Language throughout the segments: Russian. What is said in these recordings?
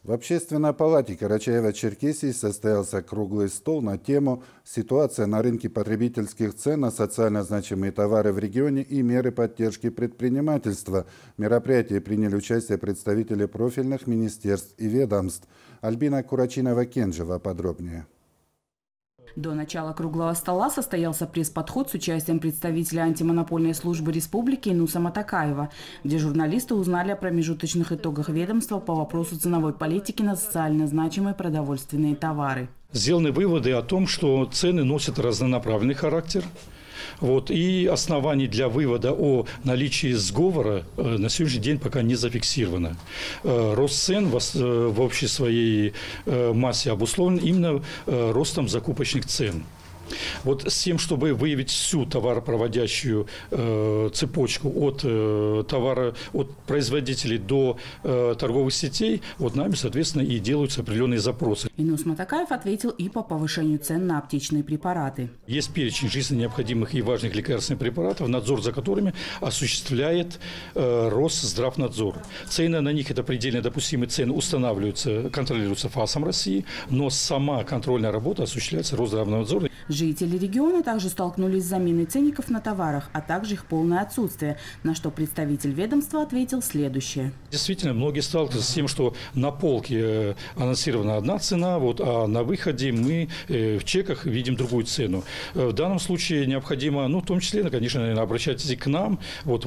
В Общественной палате Карачаево-Черкесии состоялся круглый стол на тему «Ситуация на рынке потребительских цен на социально значимые товары в регионе и меры поддержки предпринимательства». В мероприятии приняли участие представители профильных министерств и ведомств. Альбина Курачинова-Кенжева подробнее. До начала круглого стола состоялся пресс-подход с участием представителя антимонопольной службы республики Инуса Матакаева, где журналисты узнали о промежуточных итогах ведомства по вопросу ценовой политики на социально значимые продовольственные товары. Сделаны выводы о том, что цены носят разнонаправленный характер. И оснований для вывода о наличии сговора на сегодняшний день пока не зафиксировано. Рост цен в общей своей массе обусловлен именно ростом закупочных цен. С тем, чтобы выявить всю товаропроводящую цепочку от производителей до торговых сетей, нами, соответственно, и делаются определенные запросы. Инус Матакаев ответил и по повышению цен на аптечные препараты. Есть перечень жизненно необходимых и важных лекарственных препаратов, надзор за которыми осуществляет Росздравнадзор. Цены на них, это предельно допустимые цены, устанавливаются, контролируются ФАСом России, но сама контрольная работа осуществляется Росздравнадзором. Жители региона также столкнулись с заменой ценников на товарах, а также их полное отсутствие, на что представитель ведомства ответил следующее. Действительно, многие сталкиваются с тем, что на полке анонсирована одна цена, а на выходе мы в чеках видим другую цену. В данном случае необходимо, в том числе, конечно, обращайтесь к нам.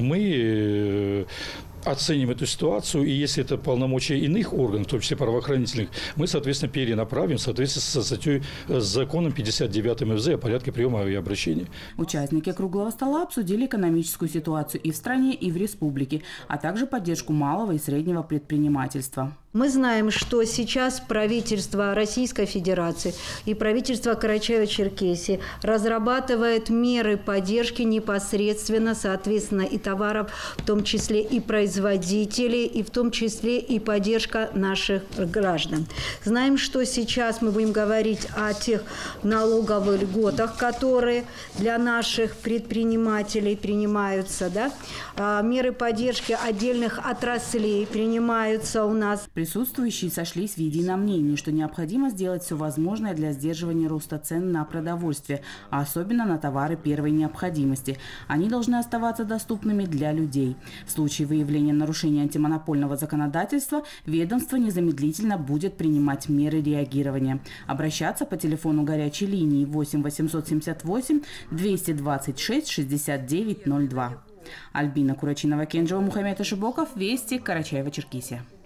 Мы оценим эту ситуацию, и если это полномочия иных органов, в том числе правоохранительных, мы, соответственно, перенаправим в соответствии со статьей с законом 59 МФЗ о порядке приема и обращения. Участники круглого стола обсудили экономическую ситуацию и в стране, и в республике, а также поддержку малого и среднего предпринимательства. Мы знаем, что сейчас правительство Российской Федерации и правительство Карачаево-Черкесии разрабатывает меры поддержки непосредственно, соответственно, и товаров, в том числе и производителей, и в том числе и поддержка наших граждан. Знаем, что сейчас мы будем говорить о тех налоговых льготах, которые для наших предпринимателей принимаются, меры поддержки отдельных отраслей принимаются у нас. Присутствующие сошлись в едином мнении, что необходимо сделать все возможное для сдерживания роста цен на продовольствие, а особенно на товары первой необходимости. Они должны оставаться доступными для людей. В случае выявления нарушения антимонопольного законодательства ведомство незамедлительно будет принимать меры реагирования. Обращаться по телефону горячей линии 8 878 226 69 02. Альбина Курачинова-Кенжева, Мухаммед Ашибоков, Вести, Карачаево-Черкесия.